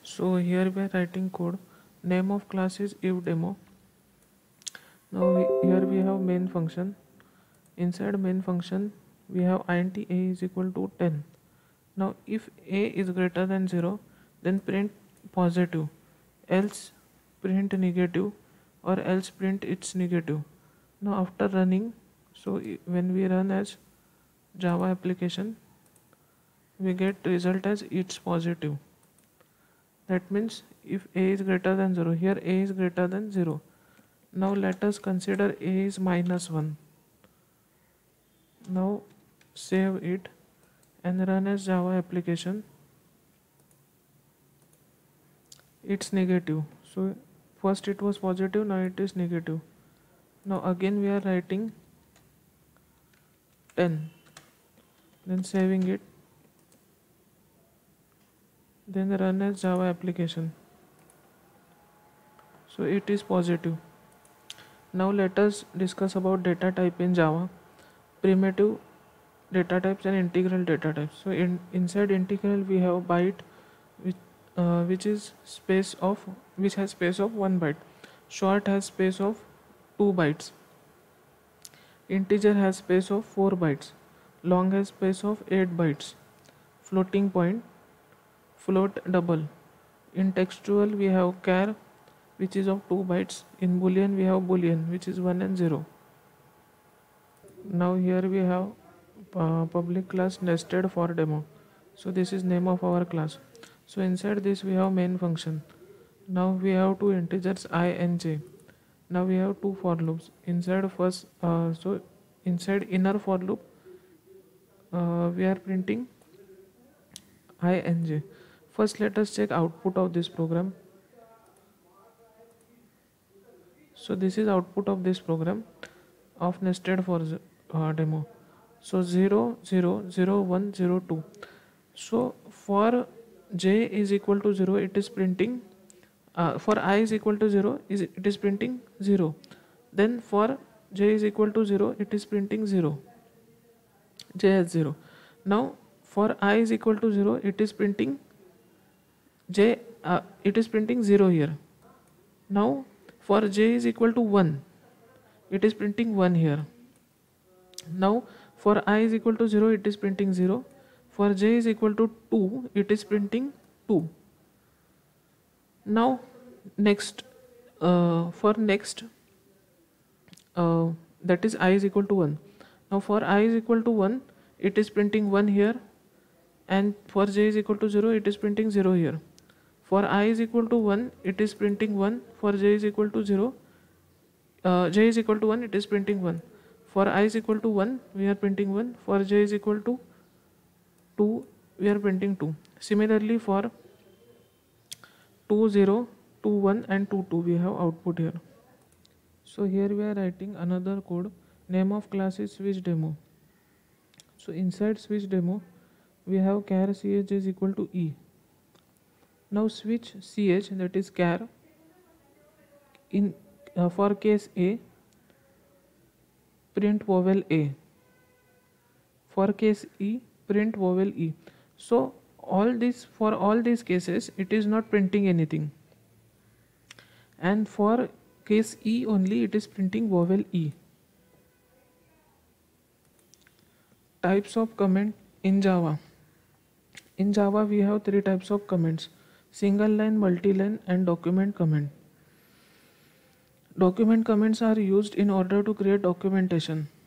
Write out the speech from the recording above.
So here we are writing code. Name of class is ifdemo. Now here we have main function. Inside main function we have int a is equal to 10. Now if a is greater than 0, then print positive, else print negative, or else print it's negative. Now after running, so when we run as Java application, we get result as it's positive. That means if a is greater than 0, here a is greater than 0. Now let us consider a is minus 1. Now save it and run as Java application. It's negative. So first it was positive, now it is negative. Now again we are writing 10, then saving it, then run as Java application. So it is positive. Now let us discuss about data type in Java. Primitive data types and integral data types. So inside integral we have byte, which is space of which has space of 1 byte. Short has space of 2 bytes. Integer has space of 4 bytes. Long has space of 8 bytes. Floating point, float double. In textual we have char, which is of 2 bytes. In boolean we have boolean, which is 1 and 0. Now here we have public class nested for demo. So this is name of our class. So inside this we have main function. Now we have two integers I and j. Now we have two for loops. Inside first, so inside inner for loop, we are printing I and j. First let us check output of this program. So this is output of this program of nested for demo. So 0 0 0 1 0 2. So for j is equal to 0, it is printing, for I is equal to 0, it is printing 0. Then for j is equal to 0, it is printing 0, j as 0. Now for I is equal to 0, it is printing it is printing 0 here. Now for j is equal to 1, it is printing 1 here. Now for I is equal to 0, it is printing 0. For j is equal to 2, it is printing 2. Now next, for next, that is I is equal to 1. Now for I is equal to 1, it is printing 1 here, and for j is equal to 0, it is printing 0 here. For I is equal to 1, it is printing 1. For j is equal to 0, j is equal to 1, it is printing 1. For I is equal to 1, we are printing 1. For j is equal to 2, we are printing 2. Similarly for 2 0, 2 1 and 2 2, we have output here. So here we are writing another code. Name of class is switch demo. So inside switch demo we have char ch is equal to e. Now switch ch, that is char, in for case a, print vowel a. For case e, print vowel e. So for all these cases it is not printing anything, and for case e only it is printing vowel e. Types of comment in Java. In Java we have three types of comments: single line, multi-line and document comment. Document comments are used in order to create documentation.